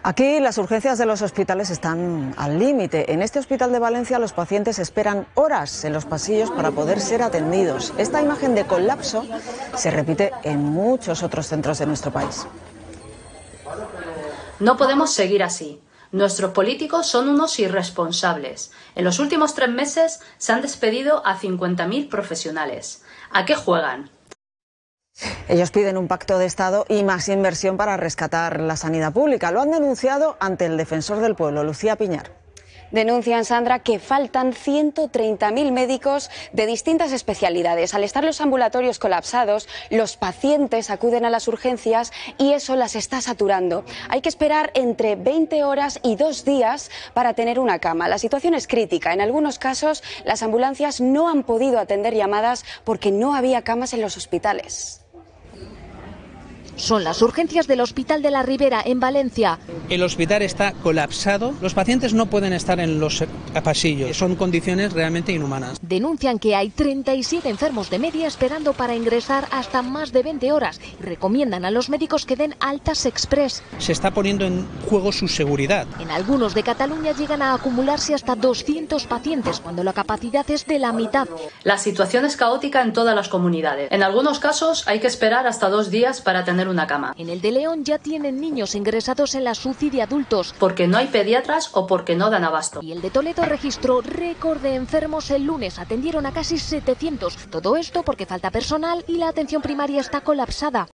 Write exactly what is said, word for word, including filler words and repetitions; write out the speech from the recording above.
Aquí las urgencias de los hospitales están al límite. En este hospital de Valencia los pacientes esperan horas en los pasillos para poder ser atendidos. Esta imagen de colapso se repite en muchos otros centros de nuestro país. No podemos seguir así. Nuestros políticos son unos irresponsables. En los últimos tres meses se han despedido a cincuenta mil profesionales. ¿A qué juegan? Ellos piden un pacto de Estado y más inversión para rescatar la sanidad pública. Lo han denunciado ante el Defensor del Pueblo, Lucía Piñar. Denuncian, Sandra, que faltan ciento treinta mil médicos de distintas especialidades. Al estar los ambulatorios colapsados, los pacientes acuden a las urgencias y eso las está saturando. Hay que esperar entre veinte horas y dos días para tener una cama. La situación es crítica. En algunos casos, las ambulancias no han podido atender llamadas porque no había camas en los hospitales. Son las urgencias del Hospital de la Ribera, en Valencia. El hospital está colapsado, los pacientes no pueden estar en los pasillos, son condiciones realmente inhumanas. Denuncian que hay treinta y siete enfermos de media esperando para ingresar hasta más de veinte horas y recomiendan a los médicos que den altas express. Se está poniendo en juego su seguridad. En algunos de Cataluña llegan a acumularse hasta doscientos pacientes, cuando la capacidad es de la mitad. La situación es caótica en todas las comunidades. En algunos casos hay que esperar hasta dos días para tener una cama. En el de León ya tienen niños ingresados en la S U C I de adultos. Porque no hay pediatras o porque no dan abasto. Y el de Toledo registró récord de enfermos el lunes. Atendieron a casi setecientos. Todo esto porque falta personal y la atención primaria está colapsada.